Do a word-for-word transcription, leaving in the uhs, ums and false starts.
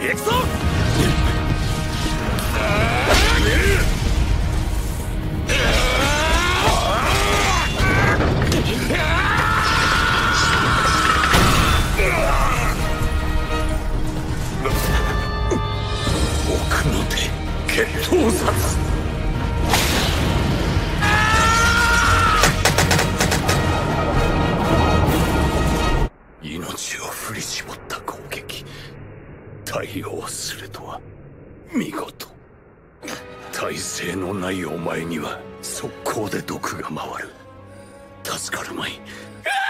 行くぞ。奥の手決闘殺。命を振り絞った攻撃、対応するとは見事。耐性のないお前には速攻で毒が回る。助かるまい。